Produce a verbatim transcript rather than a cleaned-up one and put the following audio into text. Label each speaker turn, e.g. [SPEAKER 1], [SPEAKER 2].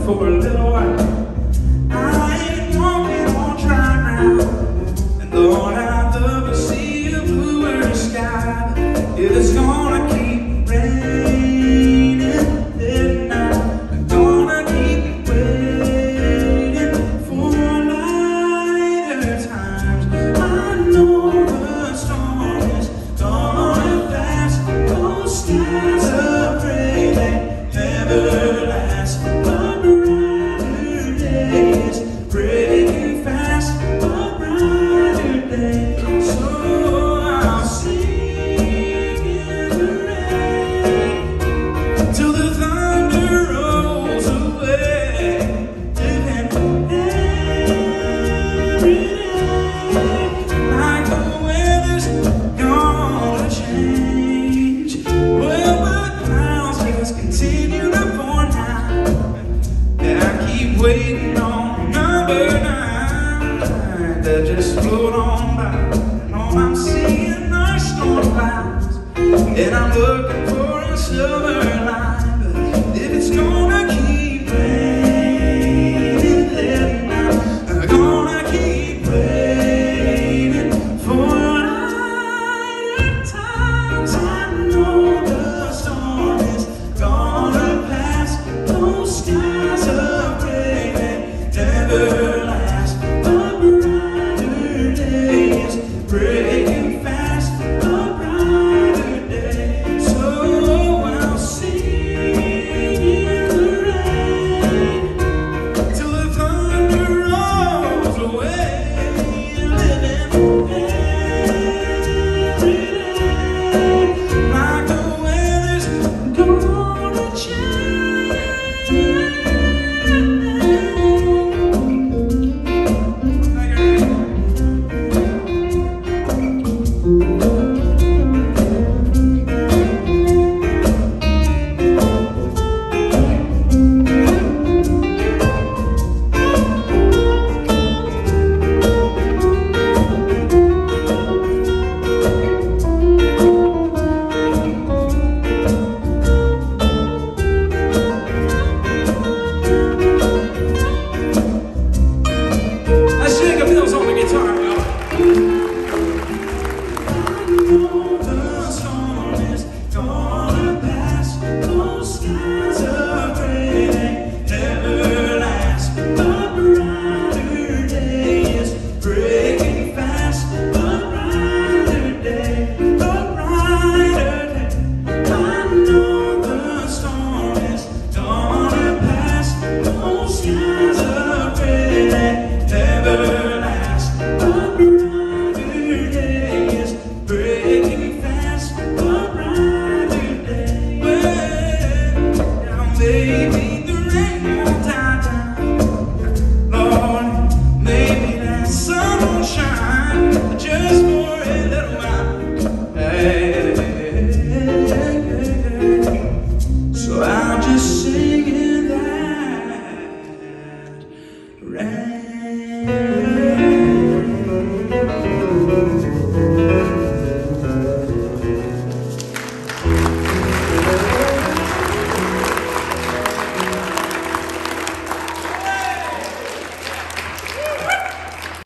[SPEAKER 1] for a little while. I ain't walking on dry ground, and Lord, I'd love to see a bluer sky. It's gonna keep raining at night. I'm gonna keep waiting for lighter times. I know the storm is gonna pass. Those skies are gray, they never last. But brighter days breaking fast. A brighter day. So I'll sing in the rain till the thunder rolls away. Living every day like the weather's gonna change. Well, the clouds just continue to pour now, and I keep waiting on number nine to just float on by. And all I'm seeing are storm clouds, and I'm looking for a silver